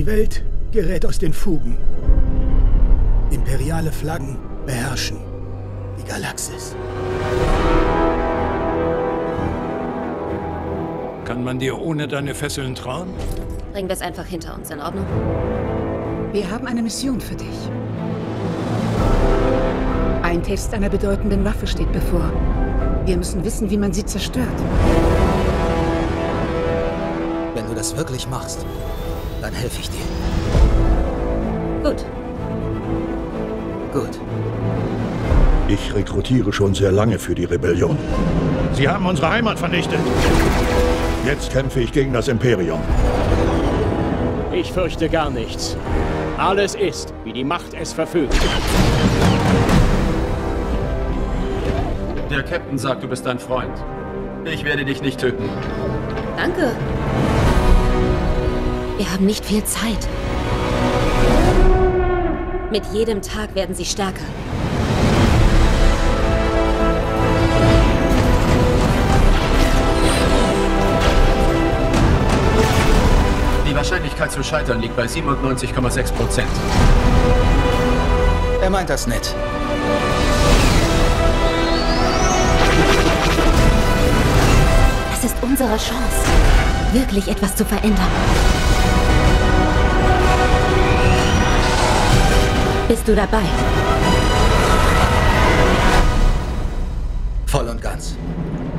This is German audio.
Die Welt gerät aus den Fugen. Imperiale Flaggen beherrschen die Galaxis. Kann man dir ohne deine Fesseln trauen? Bringen wir es einfach hinter uns, in Ordnung? Wir haben eine Mission für dich. Ein Test einer bedeutenden Waffe steht bevor. Wir müssen wissen, wie man sie zerstört. Wenn du das wirklich machst, dann helfe ich dir. Gut. Gut. Ich rekrutiere schon sehr lange für die Rebellion. Sie haben unsere Heimat vernichtet. Jetzt kämpfe ich gegen das Imperium. Ich fürchte gar nichts. Alles ist, wie die Macht es verfügt. Der Captain sagt, du bist ein Freund. Ich werde dich nicht töten. Danke. Wir haben nicht viel Zeit. Mit jedem Tag werden sie stärker. Die Wahrscheinlichkeit zu scheitern liegt bei 97,6%. Er meint das nett. Das ist unsere Chance, wirklich etwas zu verändern. Bist du dabei? Voll und ganz.